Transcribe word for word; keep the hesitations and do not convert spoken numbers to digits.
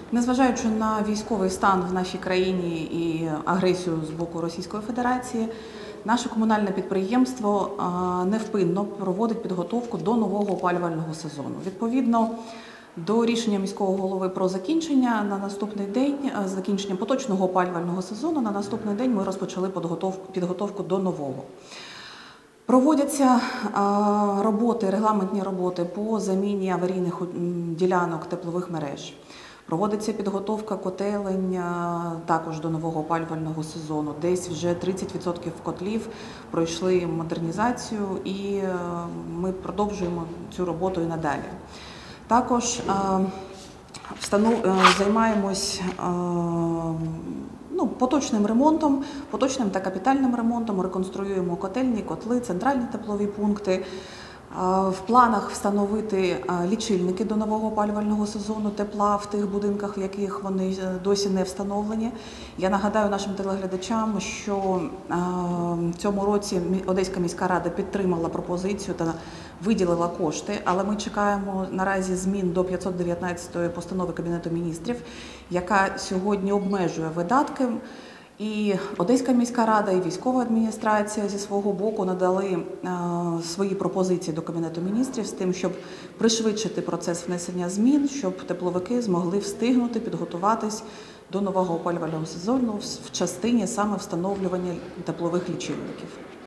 Незважаючи на військовий стан в нашій країні і агресію з боку Російської Федерації, наше комунальне підприємство невпинно проводить підготовку до нового опалювального сезону. Відповідно до рішення міського голови про закінчення на наступний день, закінчення поточного опалювального сезону, на наступний день ми розпочали підготовку, підготовку до нового. Проводяться роботи, регламентні роботи по заміні аварійних ділянок теплових мереж. Проводиться підготовка котелень також до нового опалювального сезону. Десь вже тридцять відсотків котлів пройшли модернізацію, і ми продовжуємо цю роботу і надалі. Також займаємось ну, поточним ремонтом, поточним та капітальним ремонтом, реконструюємо котельні, котли, центральні теплові пункти. В планах встановити лічильники до нового опалювального сезону тепла в тих будинках, в яких вони досі не встановлені. Я нагадаю нашим телеглядачам, що в цьому році Одеська міська рада підтримала пропозицію та виділила кошти, але ми чекаємо наразі змін до п'ятсот дев'ятнадцятої постанови Кабінету міністрів, яка сьогодні обмежує видатки. І Одеська міська рада, і військова адміністрація зі свого боку надали е, свої пропозиції до Кабінету міністрів з тим, щоб пришвидшити процес внесення змін, щоб тепловики змогли встигнути підготуватись до нового опалювального сезону в частині саме встановлювання теплових лічильників.